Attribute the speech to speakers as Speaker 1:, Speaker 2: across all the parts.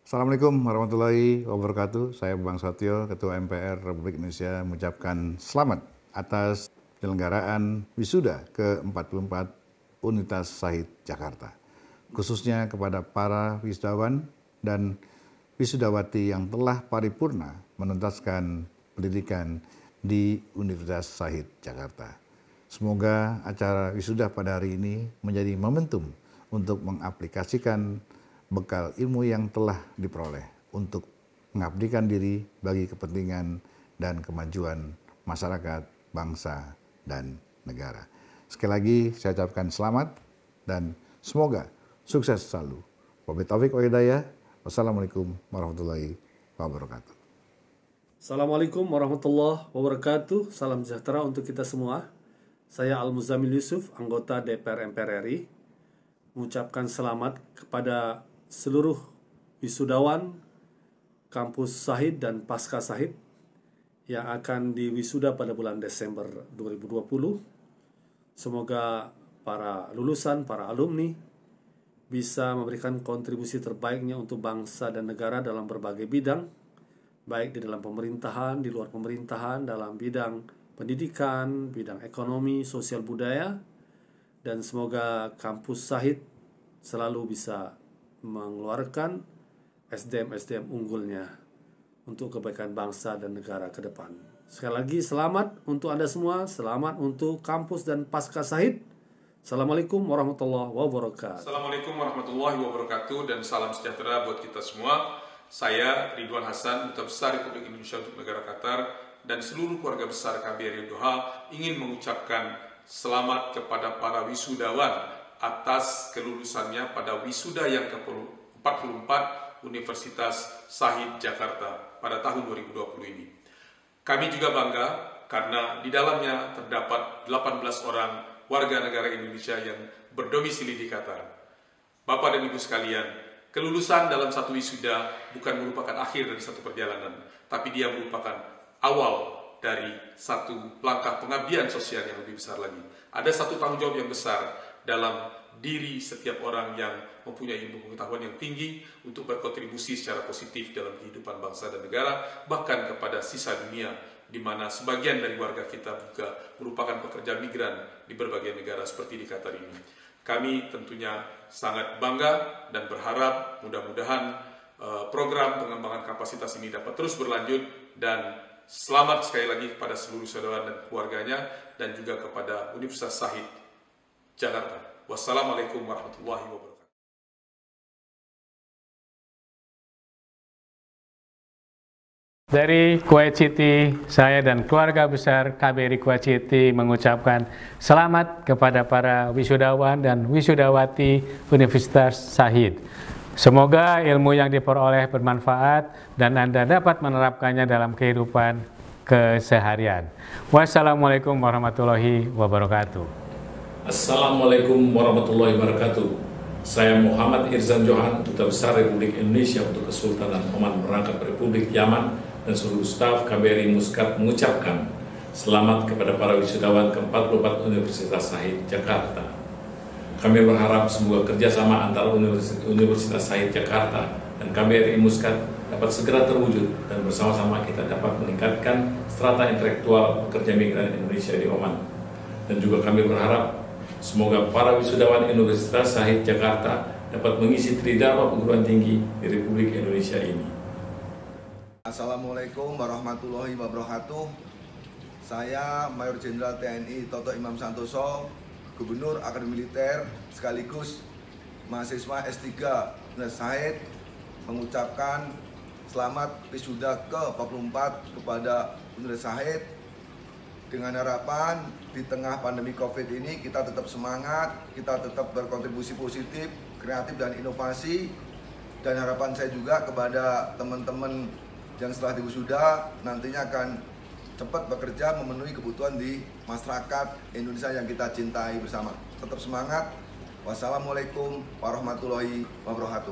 Speaker 1: Assalamualaikum warahmatullahi wabarakatuh. Saya Bang Satyo, Ketua MPR Republik Indonesia, mengucapkan selamat atas penyelenggaraan wisuda ke-44 Universitas Shahid Jakarta. Khususnya kepada para wisudawan dan wisudawati yang telah paripurna menuntaskan pendidikan di Universitas Shahid Jakarta. Semoga acara wisuda pada hari ini menjadi momentum untuk mengaplikasikan bekal ilmu yang telah diperoleh untuk mengabdikan diri bagi kepentingan dan kemajuan masyarakat, bangsa, dan negara. Sekali lagi saya ucapkan selamat dan semoga sukses selalu. Wabillahi taufiq wal hidayah. Wassalamualaikum warahmatullahi wabarakatuh.
Speaker 2: Assalamualaikum warahmatullahi wabarakatuh. Salam sejahtera untuk kita semua. Saya Al-Muzammil Yusuf, anggota DPR MPR RI, mengucapkan selamat kepada seluruh wisudawan kampus Shahid dan pasca Shahid yang akan diwisuda pada bulan Desember 2020. Semoga para lulusan, para alumni bisa memberikan kontribusi terbaiknya untuk bangsa dan negara dalam berbagai bidang, baik di dalam pemerintahan, di luar pemerintahan, dalam bidang pendidikan, bidang ekonomi, sosial budaya, dan semoga kampus Shahid selalu bisa mengeluarkan SDM-SDM unggulnya untuk kebaikan bangsa dan negara ke depan. Sekali lagi selamat untuk Anda semua, selamat untuk kampus dan pasca Shahid. Assalamualaikum warahmatullahi wabarakatuh.
Speaker 3: Assalamualaikum warahmatullahi wabarakatuh dan salam sejahtera buat kita semua. Saya Ridwan Hasan, Duta Besar Republik Indonesia untuk Negara Qatar, dan seluruh keluarga besar KBRI Doha ingin mengucapkan selamat kepada para wisudawan atas kelulusannya pada wisuda yang ke-44 Universitas Shahid Jakarta pada tahun 2020 ini. Kami juga bangga karena di dalamnya terdapat 18 orang warga negara Indonesia yang berdomisili di Qatar. Bapak dan Ibu sekalian, kelulusan dalam satu wisuda bukan merupakan akhir dari satu perjalanan, tapi dia merupakan awal dari satu langkah pengabdian sosial yang lebih besar lagi. Ada satu tanggung jawab yang besar dalam diri setiap orang yang mempunyai ilmu pengetahuan yang tinggi untuk berkontribusi secara positif dalam kehidupan bangsa dan negara, bahkan kepada sisa dunia, di mana sebagian dari warga kita juga merupakan pekerja migran di berbagai negara seperti di Qatar ini. Kami tentunya sangat bangga dan berharap mudah-mudahan program pengembangan kapasitas ini dapat terus berlanjut, dan selamat sekali lagi kepada seluruh saudara dan keluarganya dan juga kepada Universitas Shahid Jakarta. Wassalamualaikum warahmatullahi wabarakatuh.
Speaker 4: Dari Kuwait City, saya dan keluarga besar KBRI Kuwait City mengucapkan selamat kepada para wisudawan dan wisudawati Universitas Shahid. Semoga ilmu yang diperoleh bermanfaat dan Anda dapat menerapkannya dalam kehidupan keseharian. Wassalamualaikum warahmatullahi wabarakatuh.
Speaker 5: Assalamualaikum warahmatullahi wabarakatuh. Saya Muhammad Irzan Johan, Duta Besar Republik Indonesia untuk Kesultanan Oman berangkat Republik Yaman, dan seluruh staf KBRI Muscat mengucapkan selamat kepada para wisudawan ke-44 Universitas Shahid Jakarta. Kami berharap semoga kerjasama antara Universitas Shahid Jakarta dan KBRI Muscat dapat segera terwujud dan bersama-sama kita dapat meningkatkan strata intelektual pekerja migran Indonesia di Oman. Dan juga kami berharap semoga para wisudawan Universitas Shahid Jakarta dapat mengisi tridharma perguruan tinggi di Republik Indonesia ini.
Speaker 6: Assalamualaikum warahmatullahi wabarakatuh. Saya Mayor Jenderal TNI Toto Imam Santoso, Gubernur Akademi Militer sekaligus mahasiswa S3 Universitas Shahid, mengucapkan selamat wisuda ke-44 kepada Universitas Shahid, dengan harapan di tengah pandemi COVID ini kita tetap semangat, kita tetap berkontribusi positif, kreatif dan inovasi. Dan harapan saya juga kepada teman-teman yang setelah diwisuda nantinya akan cepat bekerja memenuhi kebutuhan di masyarakat Indonesia yang kita cintai bersama. Tetap semangat. Wassalamualaikum warahmatullahi wabarakatuh.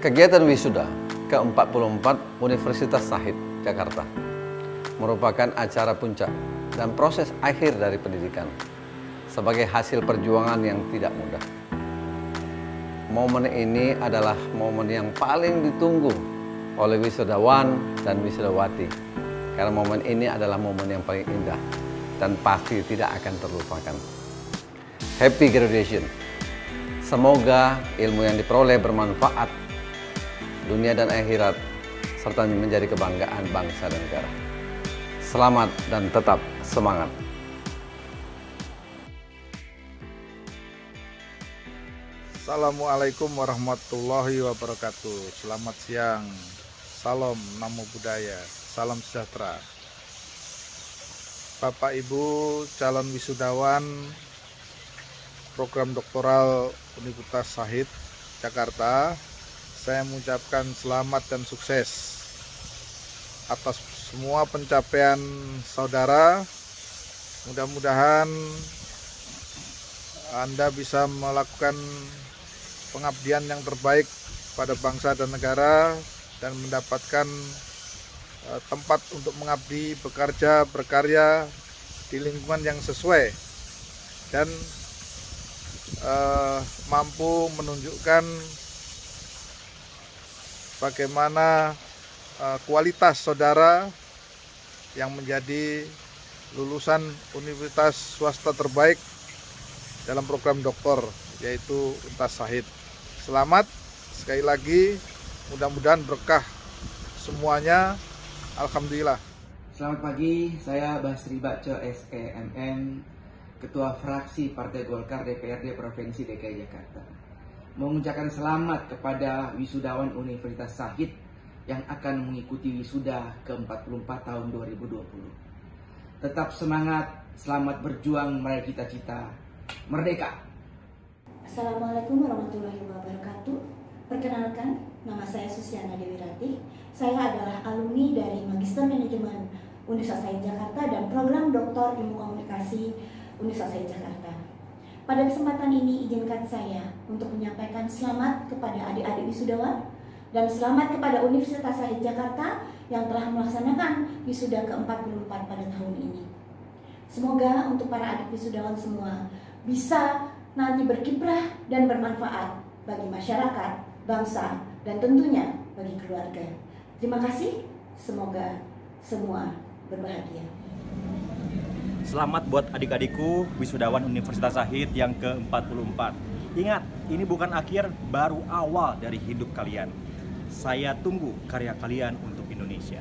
Speaker 7: Kegiatan wisuda ke-44 Universitas Shahid Jakarta merupakan acara puncak dan proses akhir dari pendidikan sebagai hasil perjuangan yang tidak mudah. Momen ini adalah momen yang paling ditunggu oleh wisudawan dan wisudawati, karena momen ini adalah momen yang paling indah dan pasti tidak akan terlupakan. Happy graduation. Semoga ilmu yang diperoleh bermanfaat dunia dan akhirat, serta menjadi kebanggaan bangsa dan negara. Selamat dan tetap semangat.
Speaker 8: Assalamualaikum warahmatullahi wabarakatuh. Selamat siang. Salam Namo Buddhaya. Salam sejahtera. Bapak Ibu calon wisudawan program doktoral Universitas Shahid Jakarta, saya mengucapkan selamat dan sukses atas semua pencapaian saudara. Mudah-mudahan Anda bisa melakukan pengabdian yang terbaik pada bangsa dan negara dan mendapatkan tempat untuk mengabdi, bekerja, berkarya di lingkungan yang sesuai dan mampu menunjukkan bagaimana kualitas saudara yang menjadi lulusan universitas swasta terbaik dalam program doktor, yaitu Universitas Shahid. Selamat sekali lagi, mudah-mudahan berkah semuanya. Alhamdulillah.
Speaker 9: Selamat pagi, saya Basri Baco SEMM, Ketua Fraksi Partai Golkar DPRD Provinsi DKI Jakarta. Mengucapkan selamat kepada wisudawan Universitas Shahid yang akan mengikuti wisuda ke-44 tahun 2020. Tetap semangat, selamat berjuang meraih cita-cita merdeka.
Speaker 10: Assalamualaikum warahmatullahi wabarakatuh. Perkenalkan, nama saya Susiana Dewi Ratih. Saya adalah alumni dari Magister Manajemen Universitas Shahid Jakarta dan program Doktor Ilmu Komunikasi Universitas Shahid Jakarta. Pada kesempatan ini izinkan saya untuk menyampaikan selamat kepada adik-adik wisudawan dan selamat kepada Universitas Shahid Jakarta yang telah melaksanakan wisuda ke-44 pada tahun ini. Semoga untuk para adik wisudawan semua bisa nanti berkiprah dan bermanfaat bagi masyarakat, bangsa, dan tentunya bagi keluarga. Terima kasih, semoga semua berbahagia.
Speaker 11: Selamat buat adik-adikku wisudawan Universitas Shahid yang ke-44. Ingat, ini bukan akhir, baru awal dari hidup kalian. Saya tunggu karya kalian untuk Indonesia.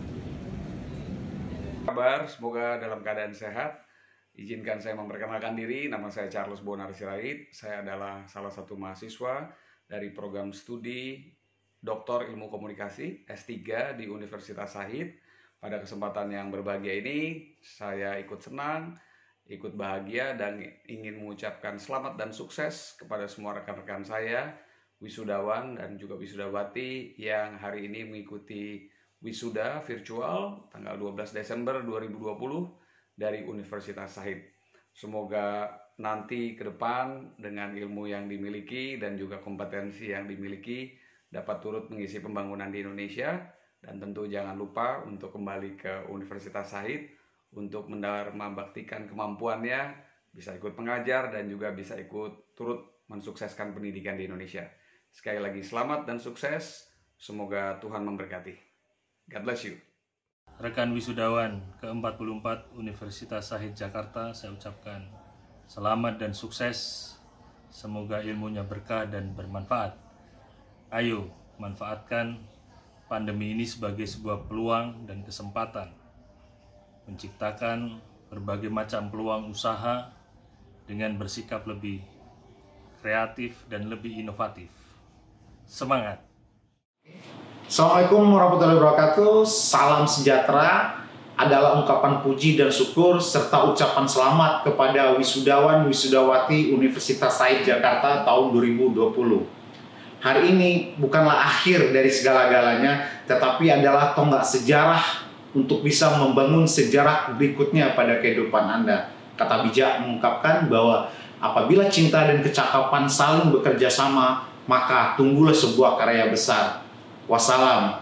Speaker 12: Kabar, semoga dalam keadaan sehat. Izinkan saya memperkenalkan diri, nama saya Charles Bonar Sirait. Saya adalah salah satu mahasiswa dari program studi Doktor Ilmu Komunikasi S3 di Universitas Shahid. Pada kesempatan yang berbahagia ini, saya ikut senang, ikut bahagia, dan ingin mengucapkan selamat dan sukses kepada semua rekan-rekan saya, wisudawan dan juga wisudawati yang hari ini mengikuti wisuda virtual tanggal 12 Desember 2020 dari Universitas Shahid. Semoga nanti ke depan dengan ilmu yang dimiliki dan juga kompetensi yang dimiliki dapat turut mengisi pembangunan di Indonesia. Dan tentu jangan lupa untuk kembali ke Universitas Shahid untuk membaktikan kemampuannya, bisa ikut mengajar dan juga bisa ikut turut mensukseskan pendidikan di Indonesia. Sekali lagi selamat dan sukses, semoga Tuhan memberkati. God bless you.
Speaker 13: Rekan wisudawan ke-44 Universitas Shahid Jakarta, saya ucapkan selamat dan sukses, semoga ilmunya berkah dan bermanfaat. Ayo, manfaatkan pandemi ini sebagai sebuah peluang dan kesempatan menciptakan berbagai macam peluang usaha dengan bersikap lebih kreatif dan lebih inovatif. Semangat!
Speaker 14: Assalamualaikum warahmatullahi wabarakatuh. Salam sejahtera adalah ungkapan puji dan syukur serta ucapan selamat kepada wisudawan wisudawati Universitas Shahid Jakarta tahun 2020. Hari ini bukanlah akhir dari segala-galanya, tetapi adalah tonggak sejarah untuk bisa membangun sejarah berikutnya pada kehidupan Anda. Kata bijak mengungkapkan bahwa apabila cinta dan kecakapan saling bekerja sama, maka tunggulah sebuah karya besar. Wassalam.